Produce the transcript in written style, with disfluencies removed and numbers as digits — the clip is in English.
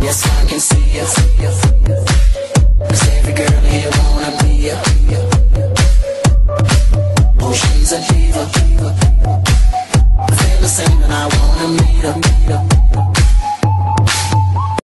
Yes, I can see ya. 'Cause every girl here wanna be ya. Oh, she's a diva. I feel the same and I wanna meet her.